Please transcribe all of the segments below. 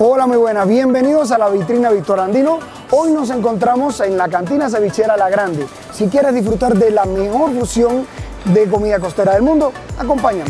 Hola, muy buenas, bienvenidos a la vitrina Víctor Andino. Hoy nos encontramos en la cantina cevichera La Grande. Si quieres disfrutar de la mejor fusión de comida costera del mundo, acompáñame.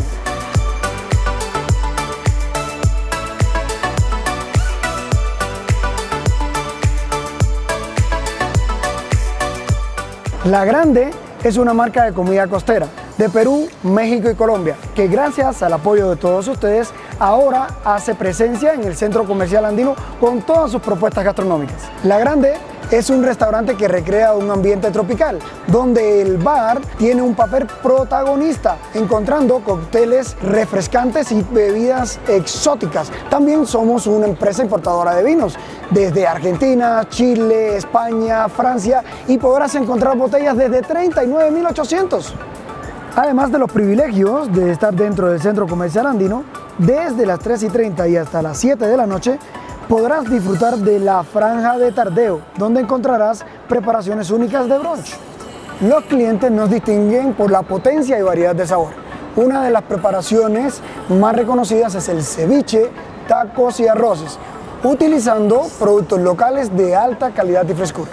La Grande es una marca de comida costera de Perú, México y Colombia, que gracias al apoyo de todos ustedes, ahora hace presencia en el Centro Comercial Andino con todas sus propuestas gastronómicas. La Grande es un restaurante que recrea un ambiente tropical, donde el bar tiene un papel protagonista, encontrando cócteles refrescantes y bebidas exóticas. También somos una empresa importadora de vinos, desde Argentina, Chile, España, Francia, y podrás encontrar botellas desde 39.800. Además de los privilegios de estar dentro del Centro Comercial Andino, desde las 3:30 y hasta las 7 de la noche, podrás disfrutar de la franja de tardeo, donde encontrarás preparaciones únicas de brunch. Los clientes nos distinguen por la potencia y variedad de sabor. Una de las preparaciones más reconocidas es el ceviche, tacos y arroces, utilizando productos locales de alta calidad y frescura.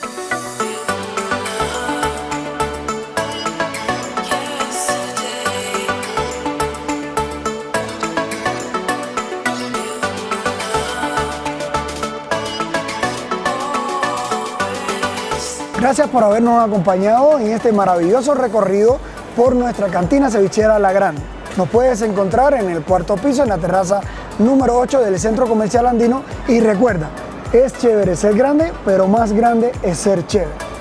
Gracias por habernos acompañado en este maravilloso recorrido por nuestra cantina cevichera La Grande. Nos puedes encontrar en el cuarto piso, en la terraza número 8 del Centro Comercial Andino. Y recuerda, es chévere ser grande, pero más grande es ser chévere.